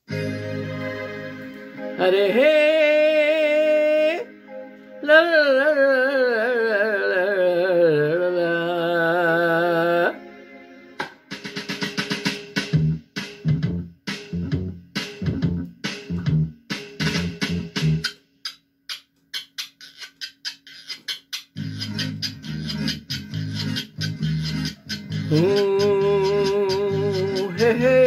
अरे हे ला ला ला ला ला ला। हे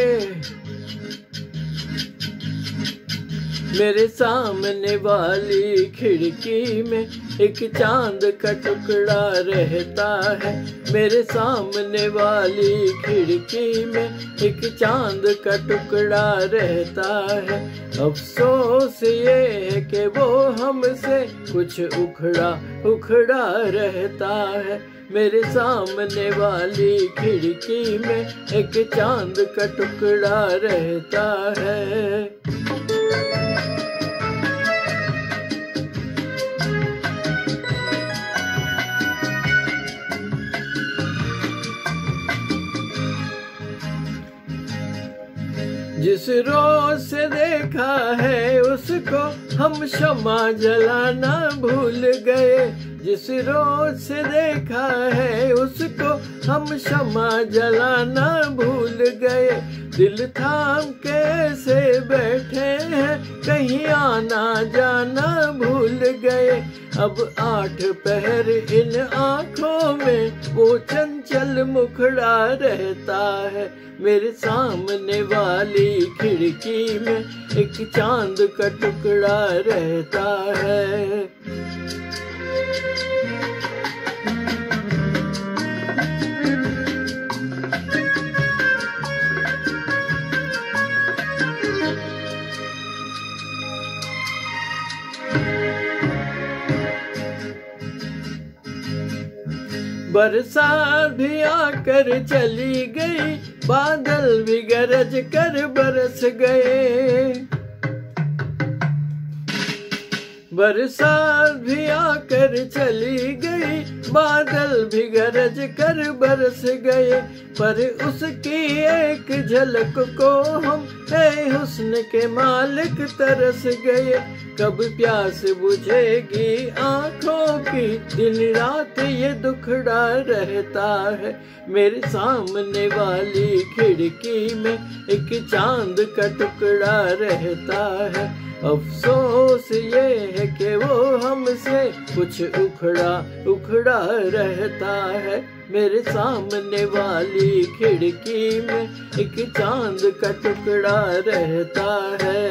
मेरे सामने वाली खिड़की में एक चांद का टुकड़ा रहता है। मेरे सामने वाली खिड़की में एक चांद का टुकड़ा रहता है। अफसोस ये है कि वो हमसे कुछ उखड़ा उखड़ा रहता है। मेरे सामने वाली खिड़की में एक चांद का टुकड़ा रहता है। जिस रोज से देखा है उसको हम शम्मा जलाना भूल गए। जिस रोज से देखा है उसको हम शम्मा जलाना भूल गए। दिल थाम के ऐसे बैठे हैं कहीं आना जाना भूल गए। अब 8 पहर इन आँखों में वो चंचल मुखड़ा रहता है। मेरे सामने वाली खिड़की में एक चांद का टुकड़ा रहता है। बरसात भी आकर चली गई, बादल भी गरज कर बरस गए। बरसात भी आकर चली गई, बादल भी गरज कर बरस गए। पर उसकी एक झलक को हम है हुस्न के मालिक तरस गए। कब प्यास बुझेगी आँखों की, दिन रात ये दुखड़ा रहता है। मेरे सामने वाली खिड़की में एक चांद का टुकड़ा रहता है। अफसोस ये है कि वो हमसे कुछ उखड़ा उखड़ा रहता है। मेरे सामने वाली खिड़की में एक चांद का टुकड़ा रहता है।